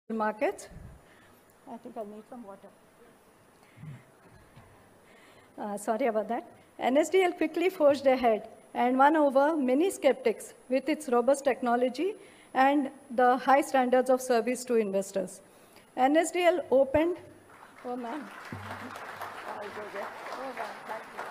markets. I think I need some water. Sorry about that. NSDL quickly forged ahead and won over many skeptics with its robust technology and the high standards of service to investors. NSDL opened, oh man, oh man, thank you.